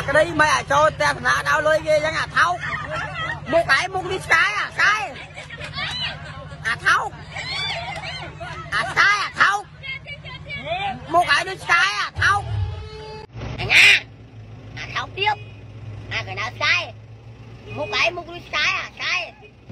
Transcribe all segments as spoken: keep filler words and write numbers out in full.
cái đấy mày à cho tem là đau lưỡi ghê chẳng à tháo một cái một đi cái à cái à tháo à cái à tháo một cái đi cái à tháo à nha à tháo tiếp à cái nào cái một cái một đi cái à cái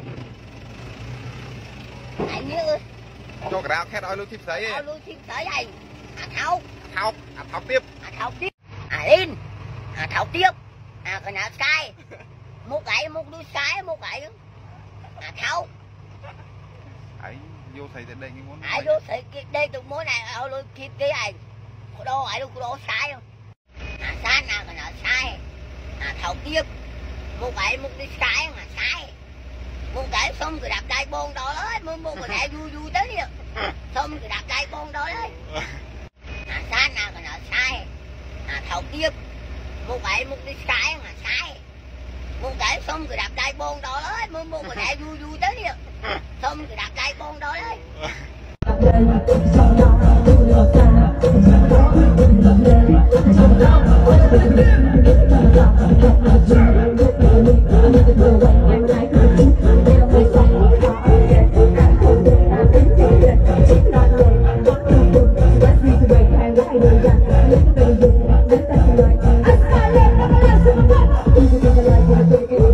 anh như cho cái nào khét ơi lưu chip sấy ơi lưu chip sấy này à tháo tháo à tháo tiếp à tháo tiếp à lên à tháo tiếp à cái nào cái một cái một đôi cái một cái à tháo ấy vô thầy đến đây cái món ai vô thầy đây tụi món này ở luôn kịp cái này đâu ai đâu đâu sai không à sai nào cái nào sai à tháo tiếp một cái một đôi cái mà sai một cái xong rồi đạp đai bôn đó đấy mới một cái này vui vui tới đi xong rồi đạp đai bôn đó đấy à sai nào cái nào sai à tháo tiếp một cái một đôi cái mà sai một cái xong rồi đạp đai bôn đó đấy mới một cái này vui vui tới đi xong rồi đạp đai bôn đó đấy Let's go.